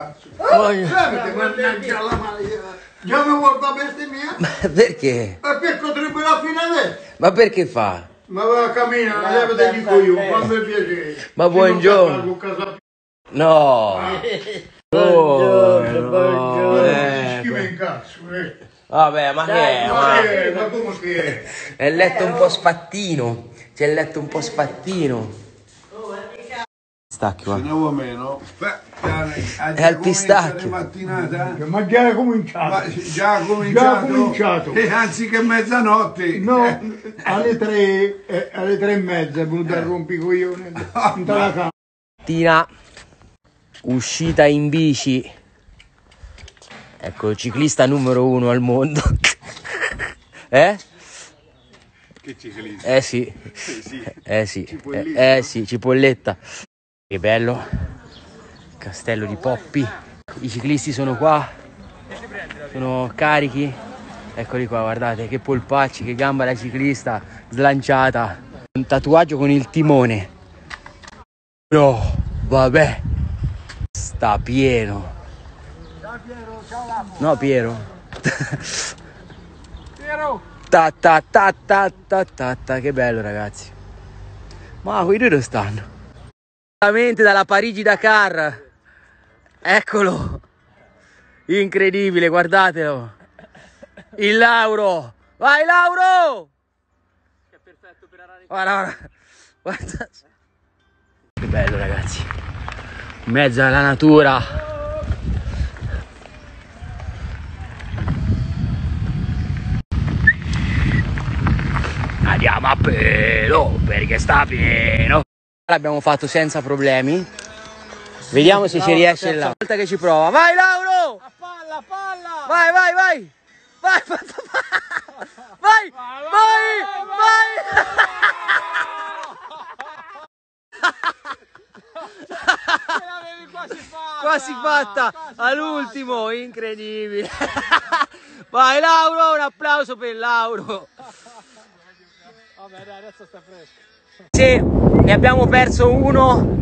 Già mi vuoi fare bestemmia? Ma perché? Ma perché potrebbe la fine adesso? Ma perché fa? Ma va a camminare, te dico io, quando è piacere. Ma buongiorno. No. Buongiorno. Schifo in cazzo, Vabbè, ma che è? Ma come che è? È il letto un po' spattino. C'è il letto un po' spattino. Stacchi qua. Se ne vuoi meno? È al pistacchio. Mattinata? Ma già è cominciato. Ma già ha cominciato? cominciato. E anziché mezzanotte. No, alle 3:30 è venuto a rompicoglione dalla camera. Mattina, uscita in bici. Ecco, il ciclista numero 1 al mondo. Eh? Che ciclista? Eh sì. Sì, Cipolletta. Che bello. Castello di Poppi. I ciclisti sono qua. Sono carichi. Eccoli qua, guardate che polpacci, che gamba da ciclista slanciata. Un tatuaggio con il timone. No, vabbè. Sta pieno. No, Piero. Ta, che bello, ragazzi. Ma quei due dove stanno? Direttamente dalla Parigi-Dakar. Eccolo. Incredibile, guardatelo. Il Lauro. Vai, Lauro! Che è perfetto per arare. Guarda. Che bello, ragazzi. In mezzo alla natura. Andiamo a pelo perché sta pieno. L'abbiamo fatto senza problemi. Vediamo se ci riesce là. Una volta che ci prova. Vai, Lauro! A palla, a palla! Vai! Vai! L'avevi quasi fatta! Quasi fatta all'ultimo, incredibile. Vai, Lauro, un applauso per Lauro. Vabbè, dai, adesso sta fresco. Sì, ne abbiamo perso uno.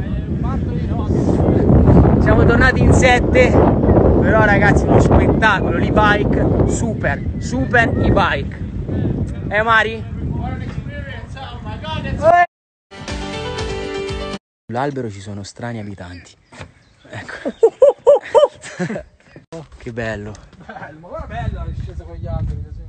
Siamo tornati in 7. Però ragazzi, uno spettacolo, l'e-bike, super e-bike. Mari? Sull'albero ci sono strani abitanti. Ecco. Che bello. Ma guarda bella la discesa con gli alberi così.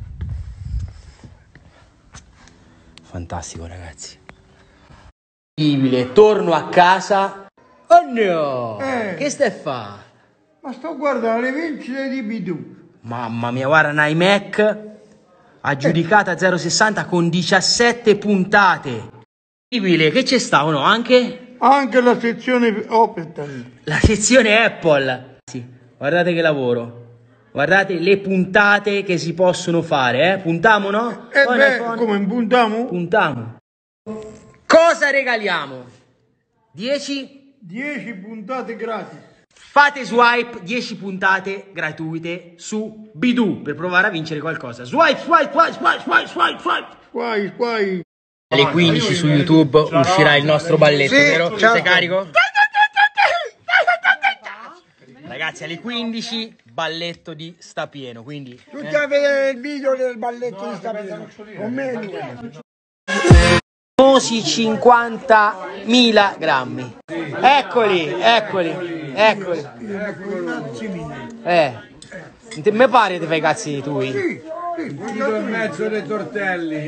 Fantastico, ragazzi. Incredibile, torno a casa. Oh no! Che stai a fa? Ma sto guardando le vincite di Bidù. Mamma mia, guarda, un iMac aggiudicata 0,60 con 17 puntate. Incredibile, che c'è sta o no? Anche la sezione Opel. la sezione Apple. Sì, guardate che lavoro. Guardate le puntate che si possono fare, Puntamo, no? Come puntiamo? Puntamo. Cosa regaliamo? 10? 10 puntate gratis. Fate swipe, 10 puntate gratuite su Bidù per provare a vincere qualcosa. Swipe. Qua. Alle 15 su YouTube uscirà il nostro balletto, vero? Certo. Sei carico? Ragazzi, alle 15 balletto di Stapieno, quindi Tutti a vedere il video del balletto di Stapieno. Con me. famosi 50.000 grammi. Eccoli. Me pare ti fai i cazzi tui. Un chilo e mezzo dei tortelli.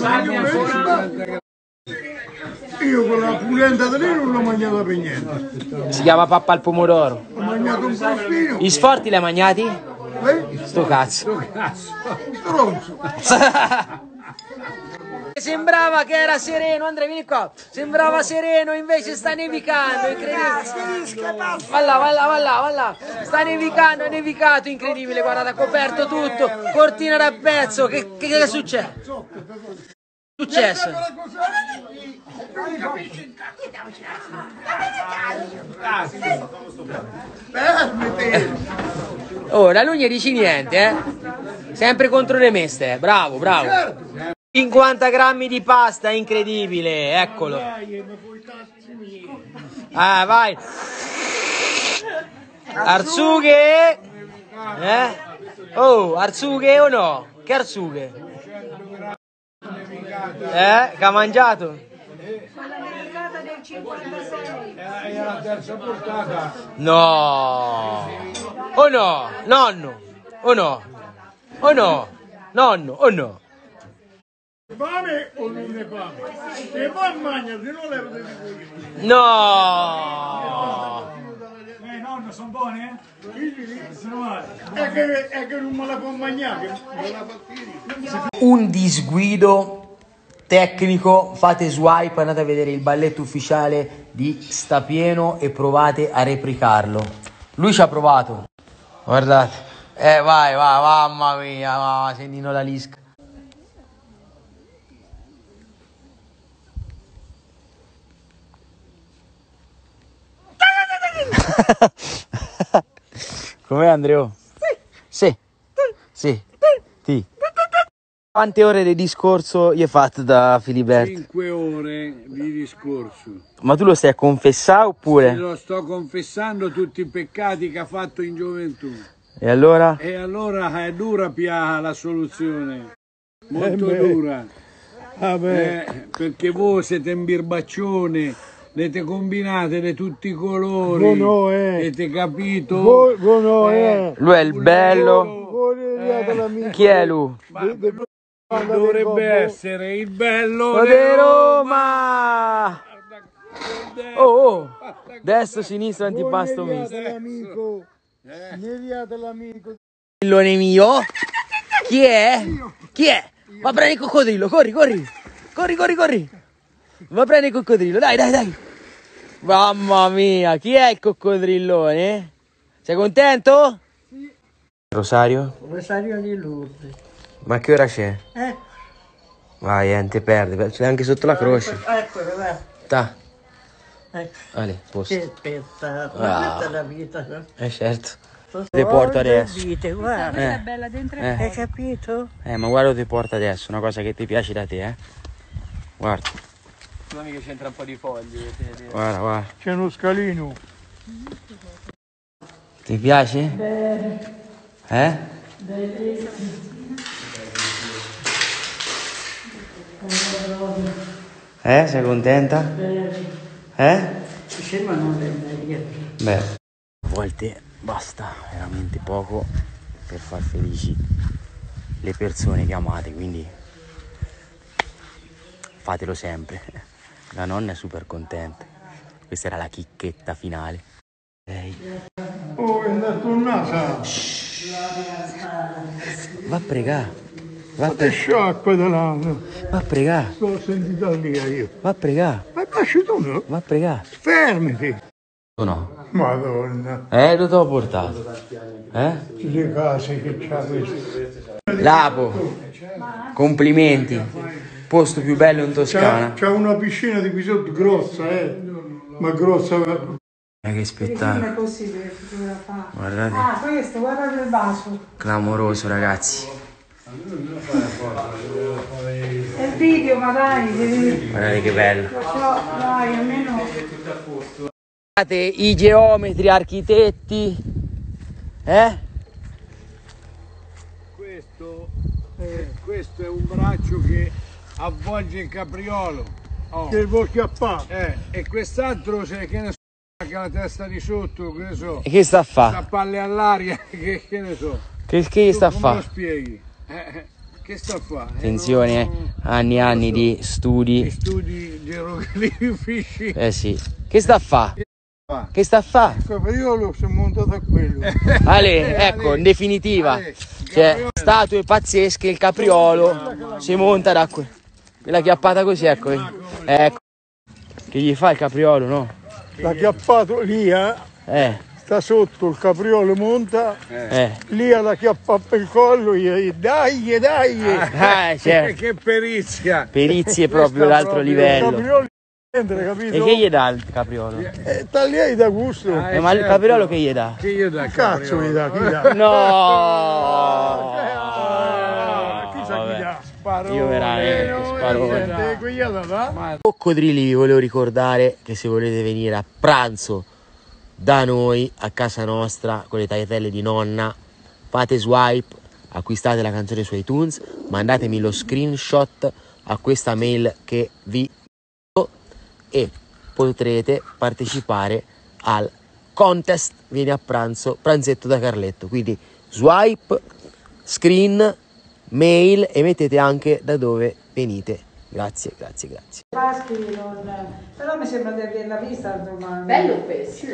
Io con la pulenta di lì non l'ho mangiata per niente. Si chiama pappa al pomodoro. Ho mangiato un crostino. Gli sforti li hai mangiati? Sto cazzo. Stronzo. Sembrava che era sereno, Andrea vieni qua. Sembrava sereno, invece sta nevicando, incredibile. Va là. Sta nevicando, è nevicato, incredibile, guardate, ha coperto tutto. Cortina da pezzo, che è successo? Ora non gli dici niente, Sempre contro le meste, bravo. 50 grammi di pasta, incredibile, eccolo. Vai. Arzughe? Oh, arzughe o no? Che arzughe? Che ha mangiato? Quella nevicata del 56. È la terza portata. No! O no? Nonno? O no? O no? Nonno? O no? Fame o non ne fame? Se va mangia, se non le potete dire. No! Nonno, sono buone? Sono male. È che non me la può mangiare, che me la fastidio. Un disguido tecnico, fate swipe, andate a vedere il balletto ufficiale di Stapieno e provate a replicarlo. Lui ci ha provato. Guardate. Vai, mamma mia, mamma, sei Nino la Lisca. Com'è Andreo? Sì. Sì. Sì. Quante ore di discorso gli hai fatto da Filiberto? 5 ore di discorso. Ma tu lo stai a confessare oppure? Lo sto confessando tutti i peccati che ha fatto in gioventù. E allora? E allora è dura la soluzione. Molto dura. Perché voi siete in birbaccione, avete combinate di tutti i colori. Avete capito? Lui è il bello. Chi è lui? Dovrebbe essere il bello di Roma! Oh! Destra, sinistra, antipasto misto. L'amico, neviate l'amico. Pillone mio? Chi è? Chi è? Va prendi il coccodrillo, corri! Corri! Va prendi il coccodrillo, dai! Mamma mia, chi è il coccodrillone? Sei contento? Sì. Rosario? Rosario di Lourdes. Ma che ora c'è? Vai, niente, perde, c'è anche sotto la croce. Eccolo, va. Ta. Ecco. Ale, posto. Che spettacolo. Questa è la vita. No? Certo. Ti porto adesso. Dite, guarda. Questa è bella dentro e Hai fuori. capito? Ma guarda, ti porto adesso, una cosa che ti piace da te, Guarda. Scusami che c'entra un po' di fogli. Guarda. C'è uno scalino. Ti piace? Sei contenta? Sì, ma non è meglio. Beh, a volte basta veramente poco per far felici le persone che amate, quindi fatelo sempre. La nonna è super contenta. Questa era la chicchetta finale. Oh, è andato un naso. Va a pregare. Fate sciacqua dall'anno. Va a pregare. Sto sentito lì io. Va a pregare. Ma lasci tu, no? Va a pregare. Fermati. O no? Madonna. Lo t'ho portato. Le case che c'ha questo. Lapo. Complimenti. Posto più bello in Toscana. C'ha una piscina di qui sotto grossa, ma grossa. Che spettacolo. È possibile fotografare. Guardate. Ah, questo, guarda il vaso. Clamoroso, ragazzi. È il video, ma dai. Guardate che bello. Dai, almeno. Guardate i geometri, architetti. Questo è un braccio che avvolge il capriolo. Che vuoi schiappare? E quest'altro c'è che ne so, che ha la testa di sotto, che ne so. E che sta a fa? Sta palle all'aria, che ne so. Che sta a Come fa? lo spieghi? Che sta a fa? Attenzione, anni e anni di studi. Studi geroglifici. Sì. Che sta a fa? Che sta a fa? Il capriolo si è montato a quello. Ale, ecco, in definitiva, cioè, statue pazzesche, il capriolo si monta da qui. L'ha chiappata così, ecco. Ecco. Che gli fa il capriolo, no? L'ha chiappato lì, sta sotto, il capriolo monta, lì la chiappa per il collo, dai! Certo. Che perizia! Perizie proprio l'altro Il livello. capriolo capito? E che gli dà il capriolo? Tagliai da gusto. Ma il capriolo che gli dà? Che io da Cazzo mi dà, chi dà? No! Chissà chi dà. Sparo. Io veramente sparo. Quella da. Coccodrilli, vi volevo ricordare che se volete venire a pranzo da noi a casa nostra con le tagliatelle di nonna. Fate swipe, acquistate la canzone su iTunes, mandatemi lo screenshot a questa mail che vi do e potrete partecipare al contest Vieni a pranzo, pranzetto da Carletto. Quindi swipe, screen, mail e mettete anche da dove venite. Grazie. Paschi, però mi sembra di averla vista domani. Bello questo.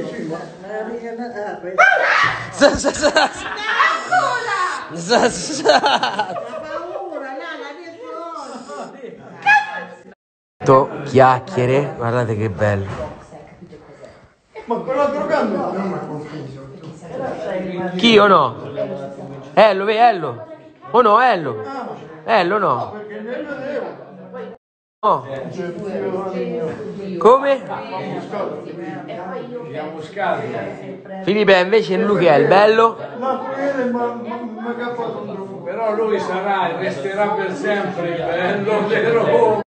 Chiacchiere, guardate che bello. Ma quello drogando Chi o no? Ello. O no, Ello? Ello no. No. Come? Filipe invece Luca è il bello. Però lui sarà, resterà per sempre il bello, vero?